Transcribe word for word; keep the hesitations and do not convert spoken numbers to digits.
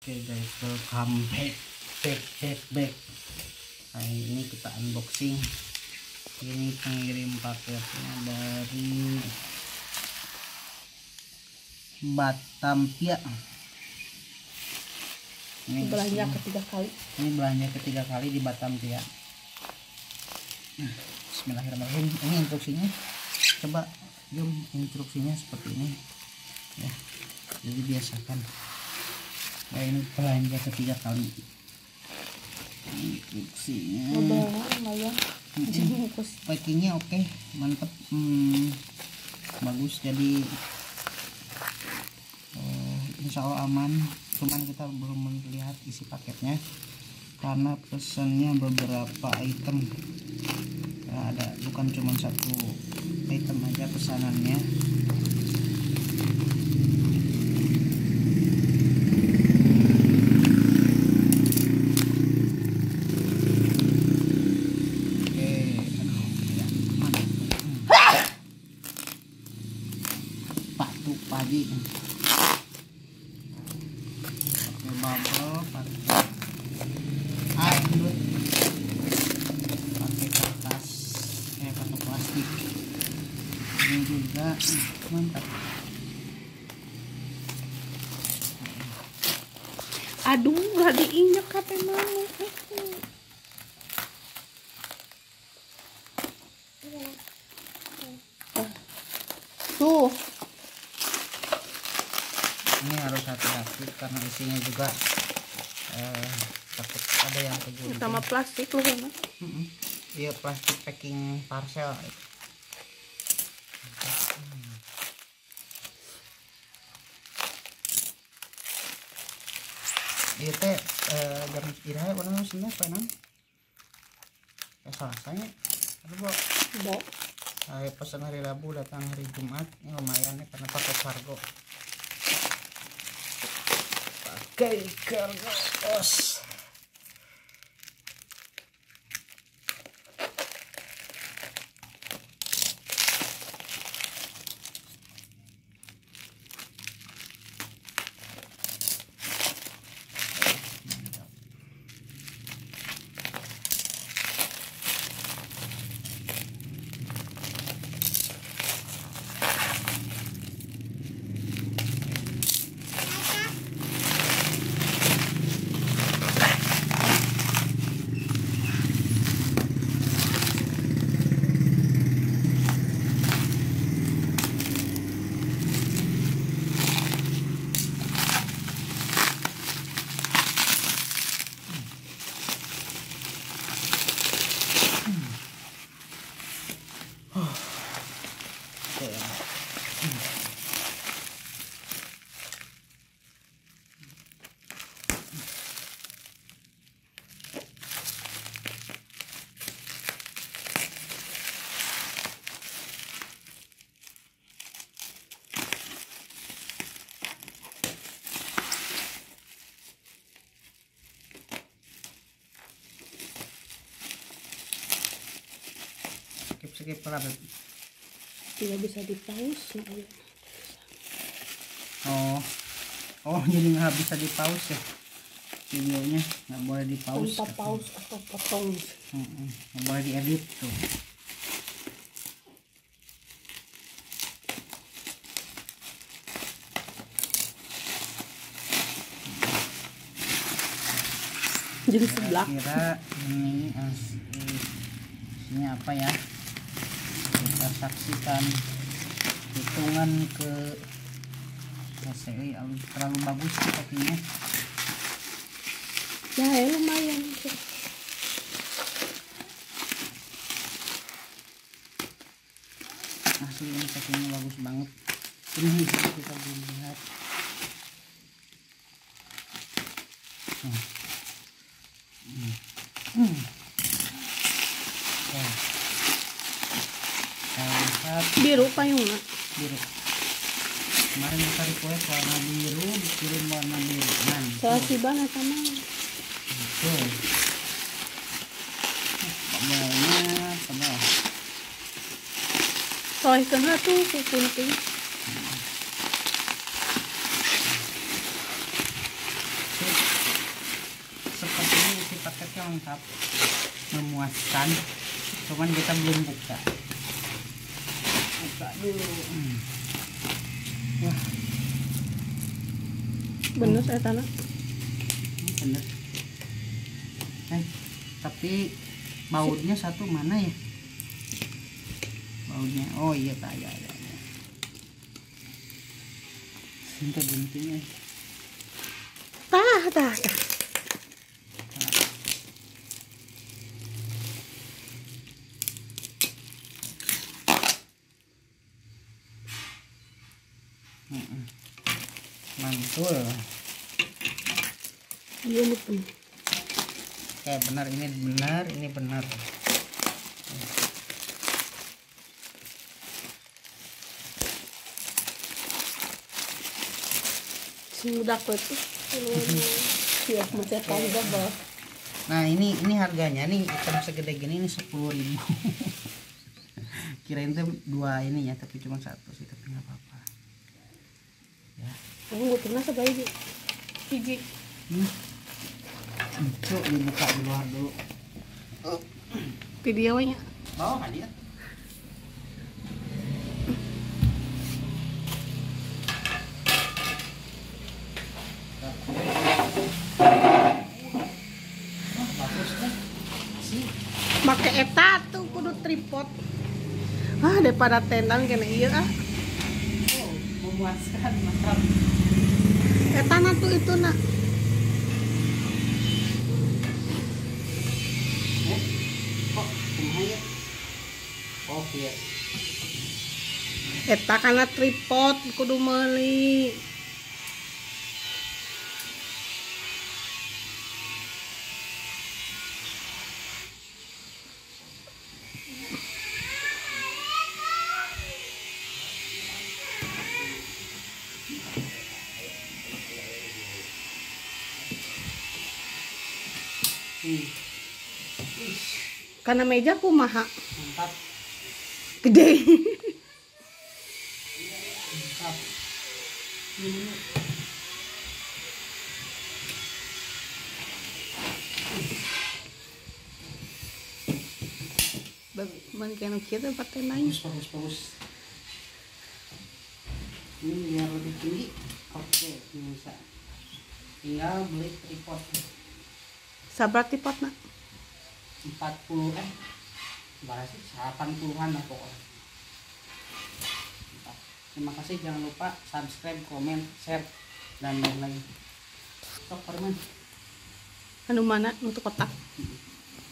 Oke guys, welcome back back back back. Hari ini kita unboxing. Ini pengirim paketnya dari Batavia. Ini belanja ketiga kali. Ini belanja ketiga kali di Batavia. Nah, bismillahirrahmanirrahim. Ini instruksinya. Coba zoom instruksinya seperti ini. Ya, jadi biasakan. Nah, ini belanja ketiga kali. Instruksinya. Lumayan. Packingnya oke, okay, mantep, hmm, bagus. Jadi uh, insya Allah aman. Cuman kita belum melihat isi paketnya karena pesannya beberapa item. Nah, ada bukan cuma satu item aja pesanannya. Padi pakai bubble, pakai air, pakai kertas eh kartu plastik. Ini juga mantap. Aduh, gak diinjak H P mau. Tuh. Ini harus hati-hati karena isinya juga eh, takut ada yang kejadian. Sama plastik loh kan? Iya, plastik packing parcel. Iya teh eh, jam irahe warna sebenarnya apa nang? Eh Selasanya. Ada bo. Bo. Hari pesan hari Rabu datang hari Jumat. Ini lumayan ya karena pakai kargo. Pakai kargo os. Skip pernah tidak bisa di-pause. Oh, oh jadi nggak bisa di-pause ya videonya, nggak boleh di-pause. Tanpa pause atau potong. Nggak boleh diedit tuh. Jadi sebelah. Kira ini asli isinya apa ya? Kita saksikan hitungan ke S E terlalu bagus sih packingnya. Ya, ya lumayan. Asli ini packingnya bagus banget. Ini kita belum lihat. Hmm. Hmm. Hmm. Oh. Biru payungnya biru. Kemarin kita request warna biru, dikirim warna biru. Nah, selasi banget sama. Betul. Kamarnya sama. Soalnya kena tuh kunting. Sip. resepnya lengkap, memuaskan. Cuman kita belum buka. Buka dulu. Hmm. Wah, Bener saya tanah. bener. Eh, tapi bautnya satu mana ya? Bautnya, oh iya tak ya ya. ya. Minta guntingnya. Tah, tah, tah. Mm-mm. Mantul. Iya betul. Kayak benar, ini benar, ini benar. Sudah kok itu. Siap mencetak double. Nah ini ini harganya nih ikan segede gini ini sepuluh ribu. Kirain tuh dua ini ya, tapi cuma satu sih, tapi nggak apa-apa. Ya. Aku nggak pernah sebaik hiji. Hmm. Cuk, dibuka di luar dulu. Oh. Videonya. Bawa kan dia? Oh, bagus kan? Sih. Pakai eta tuh kudu tripod. Ah, daripada tendang kena iya ah. Oh, memuaskan mantap. Eta na tuh itu nak. Eh, kok kumaha ya? Oh, iya. Eta kana tripod kudu meuli. Hmm. Karena meja kumaha Mantap. gede. Mantap. Ini Man kena kita pakai lain. bagus, bagus, bagus. Ini biar lebih tinggi. Oke, ini bisa. Tinggal beli tripod Sabar tripod nak. empat puluh eh berapa sih, delapan puluhan lah pokoknya. Mantap. Terima kasih, jangan lupa subscribe, komen, share, dan lain-lain. Sok Parman. Anu mana untuk kotak.